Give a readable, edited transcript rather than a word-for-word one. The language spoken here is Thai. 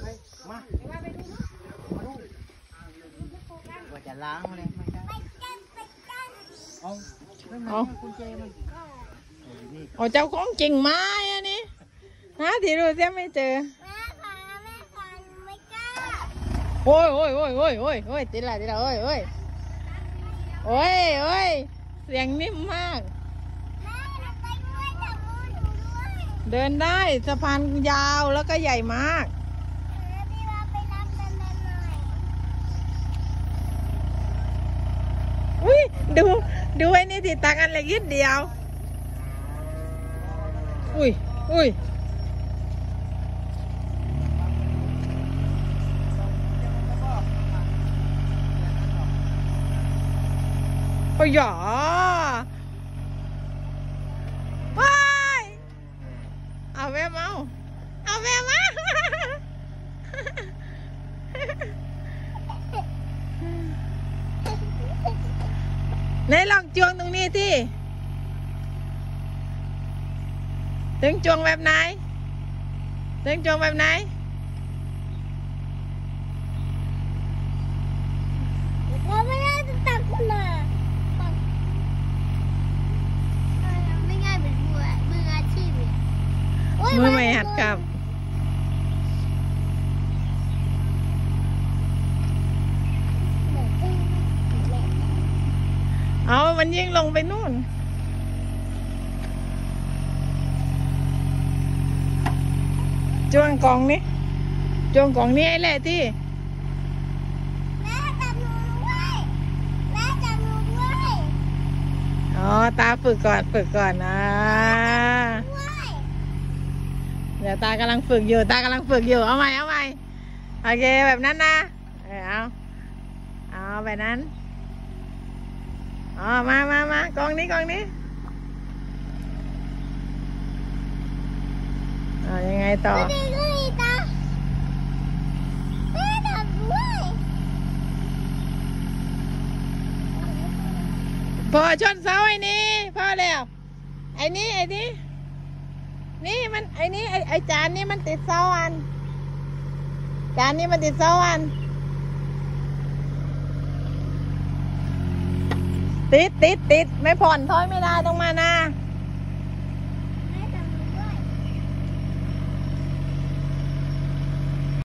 มาว่าจะล้างเลยไม่ได้เอาคุณเจมันเอาเจ้าของจริงไหมอันนี้หาที่ดูเสียไม่เจอโอ้ยติดละโอ้ยเสียงนิ่มมากเดินได้สะพานยาวแล้วก็ใหญ่มากอุ้ยดูไอ้นี่ติดตักอันเล็กนิดเดียวอุ้ยโอ้ยหยอว้ายเอาแม่เมาไหนลองจวงตรงนี้ที่ถึงจวงแบบไหนเราไม่ได้ตักขึ้นมาไม่ง่ายเป็นมืออาชีพเลยมือใหม่หัดกับเอามันยิ่งลงไปนู่นจวงกล่องนี้ไอ้แหละที่แม่จับหนูด้วยอ๋อตาฝึกก่อนนะเดี๋ยวตากำลังฝึกอยู่เอาใหม่โอเคแบบนั้นนะเอาแบบนั้นอ๋อมากองนี้ยังไงต่อพอชนเสาไอ้นี่พอแล้วไอ้นี่นี่มันไอ้นี่ไอ้จานนี้มันติดเสาอันติดไม่ผ่อนถอยไม่ได้ต้องมานะ